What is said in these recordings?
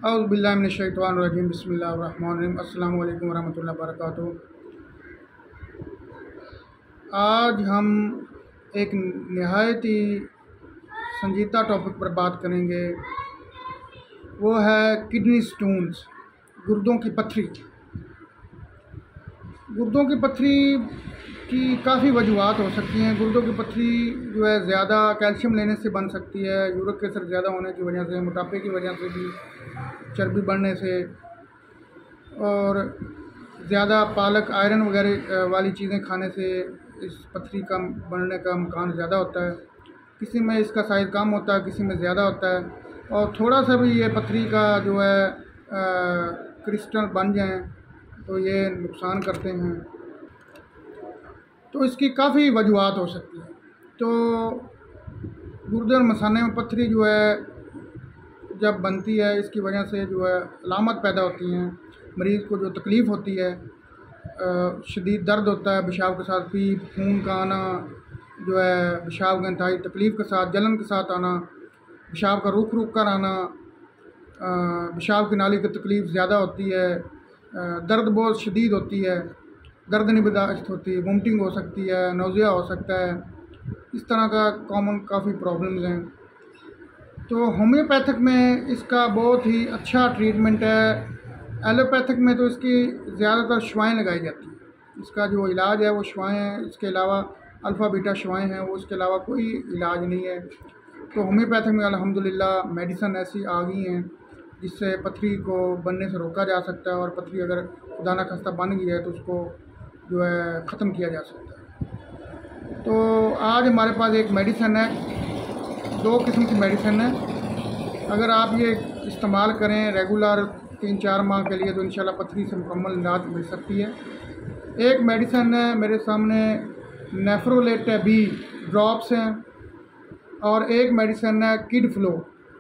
औज़ु बिल्लाहि मिनश्शैतानिर्रजीम बिस्मिल्लाहिर्रहमानिर्रहीम अस्सलामु अलैकुम वरहमतुल्लाहि वबरकातुहू। आज हम एक नहायत ही संजीदा टॉपिक पर बात करेंगे, वो है किडनी स्टोन्स, गुर्दों की पथरी। गुर्दों की पथरी की काफ़ी वजूहात हो सकती हैं। गुर्दों की पथरी जो है ज़्यादा कैल्शियम लेने से बन सकती है, यूरिक एसिड ज़्यादा होने की वजह से, मोटापे की वजह से भी, चर्बी बढ़ने से, और ज़्यादा पालक आयरन वगैरह वाली चीज़ें खाने से इस पथरी का बढ़ने का इम्कान ज़्यादा होता है। किसी में इसका साइज़ कम होता है, किसी में ज़्यादा होता है, और थोड़ा सा भी ये पथरी का जो है क्रिस्टल बन जाएं तो ये नुकसान करते हैं। तो इसकी काफ़ी वजूहात हो सकती है। तो गुर्दे और मसाने में पथरी जो है जब बनती है, इसकी वजह से जो है अलामत पैदा होती हैं। मरीज़ को जो तकलीफ़ होती है, शदीद दर्द होता है, पेशाब के साथ पीप, खून का आना जो है, पेशाब का इंतहाई तकलीफ़ के साथ, जलन के साथ आना, पेशाब का रुक रुक कर आना, पेशाब की नाली की तकलीफ़ ज़्यादा होती है, दर्द बहुत शदीद होती है, दर्द नहीं बर्दाश्त होती, वोमिटिंग हो सकती है, नौज़िया हो सकता है। इस तरह का कॉमन काफ़ी प्रॉब्लम्स हैं। तो होम्योपैथिक में इसका बहुत ही अच्छा ट्रीटमेंट है। एलोपैथिक में तो इसकी ज़्यादातर शवाएँ लगाई जाती हैं। इसका जो इलाज है वो शवाएँ हैं, इसके अलावा अल्फ़ा बीटा शवाएँ हैं, वो इसके अलावा कोई इलाज नहीं है। तो होम्योपैथिक में अल्हम्दुलिल्लाह मेडिसन ऐसी आ गई हैं जिससे पथरी को बनने से रोका जा सकता है, और पथरी अगर खुदा न खास्ता बन गई है तो उसको जो है ख़त्म किया जा सकता है। तो आज हमारे पास एक मेडिसन है, 2 किस्म की मेडिसन है। अगर आप ये इस्तेमाल करें रेगुलर 3-4 माह के लिए तो इंशाल्लाह पथरी से मुकम्मल निजात मिल सकती है। एक मेडिसन है मेरे सामने, नेफ्रोलेट बी ड्रॉप्स हैं, और एक मेडिसन है किड फ्लो।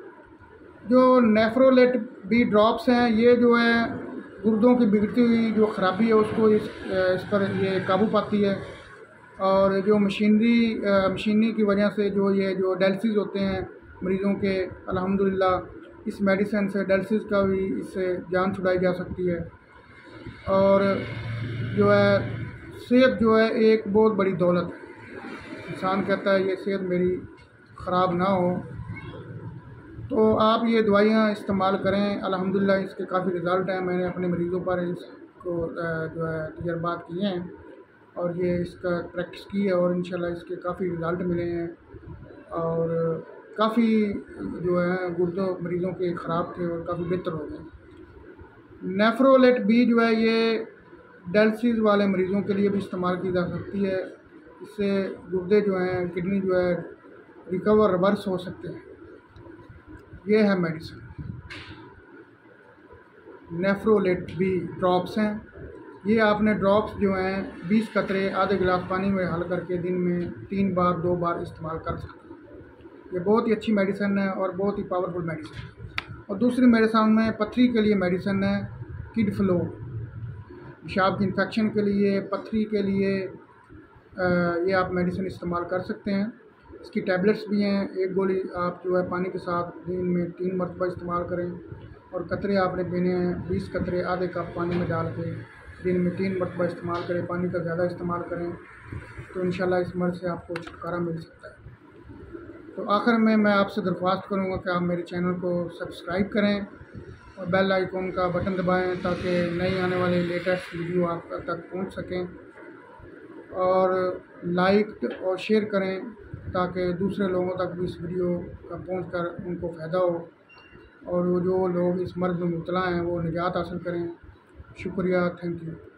जो नेफ्रोलेट बी ड्रॉप्स हैं, ये जो है गुर्दों की बिगड़ती हुई जो ख़राबी है उसको इस पर ये काबू पाती है। और जो मशीनी की वजह से जो डायलिसिस होते हैं मरीज़ों के, अल्हम्दुलिल्लाह इस मेडिसिन से डायलिसिस का भी इससे जान छुड़ाई जा सकती है। और जो है सेहत जो है एक बहुत बड़ी दौलत है। इंसान कहता है ये सेहत मेरी ख़राब ना हो। तो आप ये दवाइयाँ इस्तेमाल करें, अल्हम्दुलिल्लाह इसके काफ़ी रिज़ल्ट हैं। मैंने अपने मरीज़ों पर इसको जो है तजर्बात किए हैं और ये इसका प्रैक्टिस की है, और इंशाल्लाह इसके काफ़ी रिज़ल्ट मिले हैं। और काफ़ी जो है गुर्दों मरीज़ों के ख़राब थे और काफ़ी बेहतर हो गए। नेफ्रोलेट बी जो है ये डायलिसिस वाले मरीज़ों के लिए भी इस्तेमाल की जा सकती है। इससे गुर्दे जो हैं, किडनी जो है रिकवर रिवर्स हो सकते हैं। ये है मेडिसिन, नेफ्रोलेट बी ड्रॉप्स हैं। ये आपने ड्रॉप्स जो हैं 20 कतरे आधे गिलास पानी में हल करके दिन में 3 बार 2 बार इस्तेमाल कर सकते हैं। ये बहुत ही अच्छी मेडिसिन है और बहुत ही पावरफुल मेडिसिन है। और दूसरी मेरे सामने पथरी के लिए मेडिसिन है किड फ्लो, पेशाब की इन्फेक्शन के लिए, पथरी के लिए ये आप मेडिसिन इस्तेमाल कर सकते हैं। इसकी टैबलेट्स भी हैं। एक गोली आप जो है पानी के साथ दिन में 3 मरतबा इस्तेमाल करें, और कतरे आपने पीने हैं 20 कतरे आधे कप पानी में डाल के दिन में 3 मरतबा इस्तेमाल करें। पानी का ज़्यादा इस्तेमाल करें तो इंशाल्लाह इस मर्ज़ से आपको छुटकारा मिल सकता है। तो आखिर में मैं आपसे दरख्वास्त करूँगा कि आप मेरे चैनल को सब्सक्राइब करें और बेल आइकॉन का बटन दबाएँ ताकि नई आने वाली लेटेस्ट वीडियो आप तक पहुँच सकें, और लाइक और शेयर करें ताकि दूसरे लोगों तक भी इस वीडियो का पहुंचकर उनको फ़ायदा हो, और वो जो लोग इस मर्ज़ में मुब्तला हैं वो निजात हासिल करें। शुक्रिया, थैंक यू।